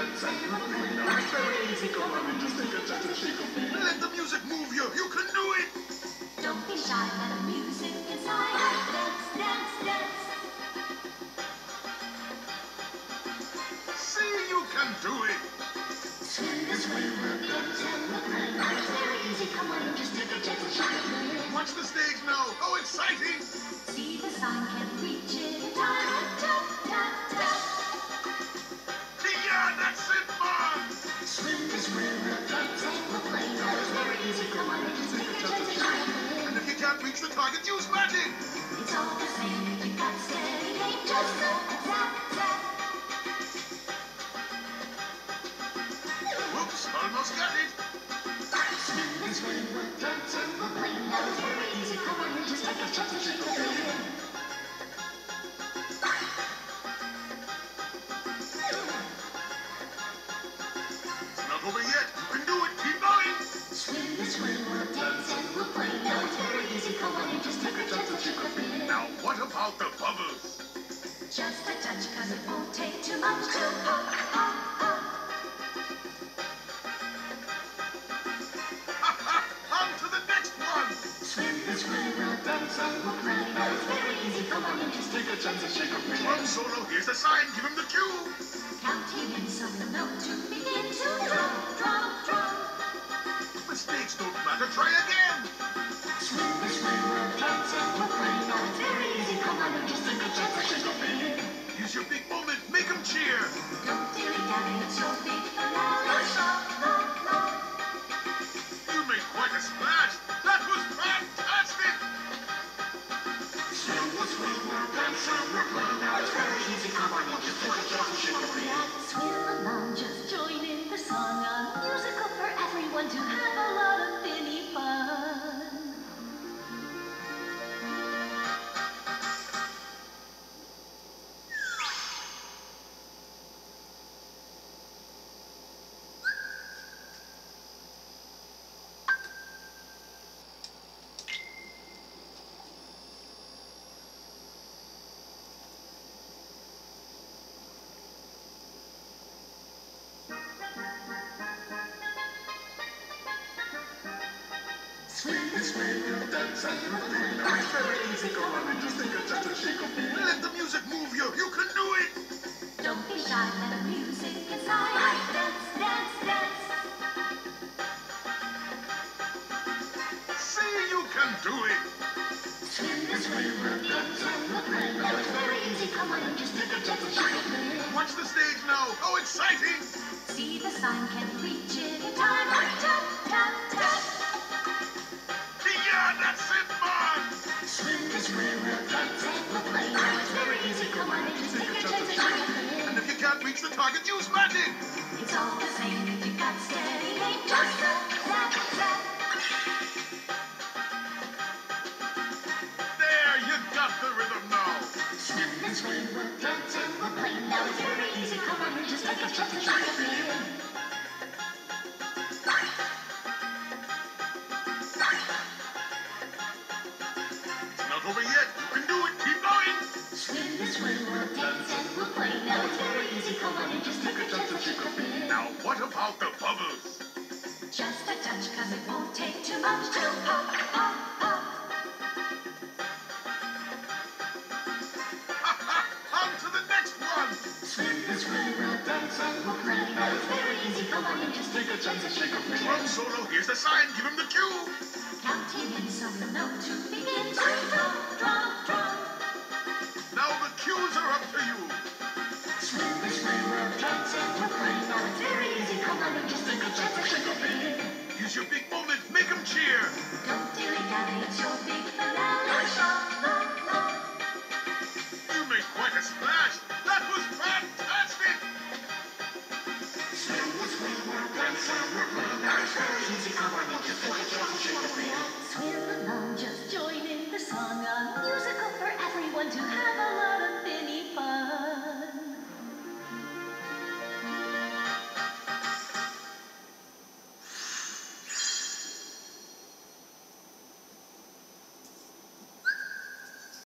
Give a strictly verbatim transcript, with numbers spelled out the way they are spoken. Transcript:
dance and look clean. Now it's very easy, come on and just take a chance and shake a feet. Let the music move you, you can do it! Don't be shy, let the music inside. Dance, dance, dance. See, you can do it! Swing this way, we'll dance and look clean. Now it's very easy, come on and just take a chance and shake a feet. Watch the stage now, how exciting! See the sign, can reach it in time. Tap, tap, tap. Yeah, that's it, man! Swing this way, we'll dance and look clean. Now it's very easy, come on and just take a chance and shake a feet. And if you can't reach the target, use magic! It's all the same if you got steady aim. Just tap, tap, tap. Whoops, almost got it! Swing this way, we'll dance and look clean. Now it's very easy, come on and just take a chance and shake a feet. It's not over yet, you can do it, keep going! Swing this way, we'll dance and we'll play. Now it's very easy, come on and just take a chance and shake a feet. Now what about the bubbles? Just a touch, cause it won't take too much to pop, pop, pop. Ha ha! On to the next one! Swing this way, we'll dance and we'll play. Now it's very easy, come on and just take a chance and shake a feet. Drum solo, here's the sign, give him the cue! Counting in so the note to begin to drum, drum, drum. Mistakes don't matter, try again! Swing this way, we'll dance and we'll play. Now it's very easy, come on and just take a chance and shake a feet. Use your big moment, make them cheer! Don't dilly-dally, it's your big finale. Shop, low, low. You made quite a splash! That was fantastic! Swing this way, we'll dance and we'll play. Now it's very easy, come on and just take a chance and shake a feet. Swim along, just join in the song. A musical for everyone to have a lot of Finny fun. Swing this way, we'll dance and we'll play. Now it's very easy, come on and just take a chance and shake a feet. Let the music move you, you can do it! Don't be shy, let the music inside. Dance, dance, dance. See, you can do it! Swing this way, we'll dance and we'll play. Now it's very easy, come on and just take a chance and shake a feet. Watch the stage now, how exciting! See the sign, can reach it in time. Tap, tap, tap. Yeah, that's it, man! Swing this way, we'll dance and we'll play. Now it's very easy, come on and just take a chance and shake a feet. And if you can't reach the target, use magic! It's all the same if you got steady aim. Just tap, tap, tap. There, you got the rhythm now! Swing this way, we'll dance and we'll play. Now it's very easy, come on and just take a chance and shake a feet. It's not over yet, you can do it, keep going! Swing this way, we'll dance and we'll play. Now it's very easy, come on and just take a chance and shake a feet. Now what about the bubbles? Just a touch, cause it won't take too much to pop, pop, pop. Ha ha! On to the next one! Swing this way, we'll dance and we'll play. Now it's very easy, come on and just take a chance and shake a feet. Drum solo, here's the sign, give him the cue! Counting in so the note to begin to drum, drum, drum. Now the cues are up to you! Swing this way, we'll dance